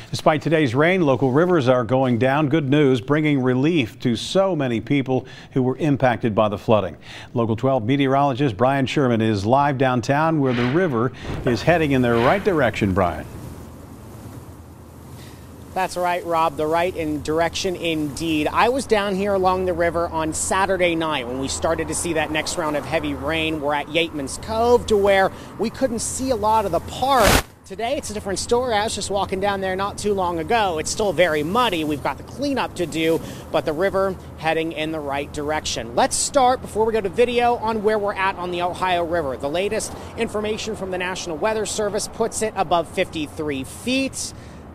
Despite today's rain, local rivers are going down. Good news, bringing relief to so many people who were impacted by the flooding. Local 12 meteorologist Brian Sherman is live downtown where the river is heading in the right direction. Brian. That's right, Rob, the right direction indeed. I was down here along the river on Saturday night when we started to see that next round of heavy rain. We're at Yateman's Cove to where we couldn't see a lot of the park. Today, it's a different story. I was just walking down there not too long ago. It's still very muddy. We've got the cleanup to do, but the river heading in the right direction. Let's start, before we go to video, on where we're at on the Ohio River. The latest information from the National Weather Service puts it above 53 feet.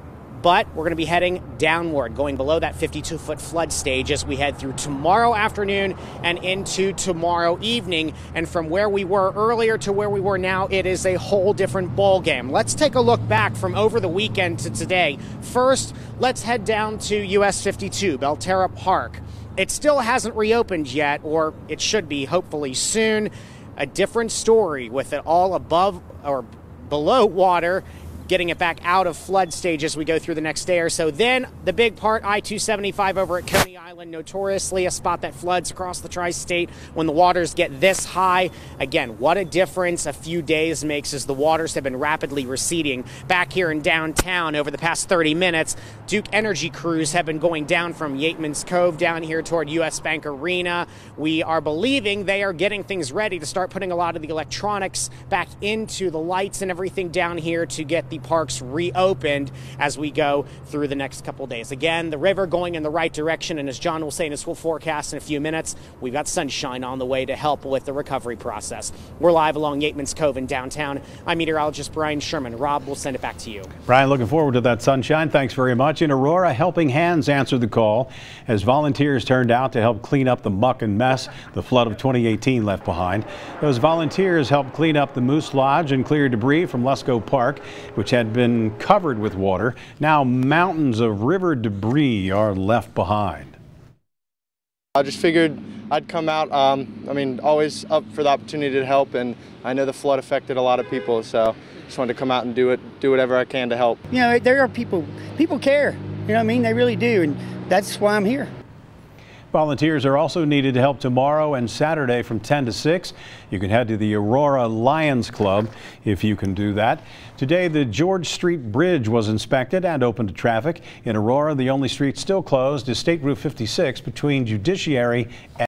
But we're going to be heading downward, going below that 52-foot flood stage as we head through tomorrow afternoon and into tomorrow evening. And from where we were earlier to where we were now, it is a whole different ball game. Let's take a look back from over the weekend to today. First, let's head down to US 52, Belterra Park. It still hasn't reopened yet, or it should be hopefully soon. A different story with it all above or below water, getting it back out of flood stage as we go through the next day or so. Then the big part, I-275 over at Coney Island, notoriously a spot that floods across the tri-state when the waters get this high. Again, what a difference a few days makes as the waters have been rapidly receding. Back here in downtown over the past 30 minutes, Duke Energy crews have been going down from Yateman's Cove down here toward US Bank Arena. We are believing they are getting things ready to start putting a lot of the electronics back into the lights and everything down here to get the parks reopened as we go through the next couple of days. Again, the river going in the right direction, and as John will say in his full forecast in a few minutes, we've got sunshine on the way to help with the recovery process. We're live along Yateman's Cove in downtown. I'm meteorologist Brian Sherman. Rob, we'll send it back to you. Brian, looking forward to that sunshine. Thanks very much. In Aurora, Helping Hands answered the call as volunteers turned out to help clean up the muck and mess the flood of 2018 left behind. Those volunteers helped clean up the Moose Lodge and clear debris from Lesko Park, which had been covered with water. Now mountains of river debris are left behind. I just figured I'd come out. Always up for the opportunity to help, and I know the flood affected a lot of people, so just wanted to come out and do whatever I can to help. You know, there are people care, you know what I mean? They really do, and that's why I'm here. Volunteers are also needed to help tomorrow and Saturday from 10 to 6. You can head to the Aurora Lions Club if you can do that. Today, the George Street Bridge was inspected and open to traffic. In Aurora, the only street still closed is State Route 56 between Judiciary and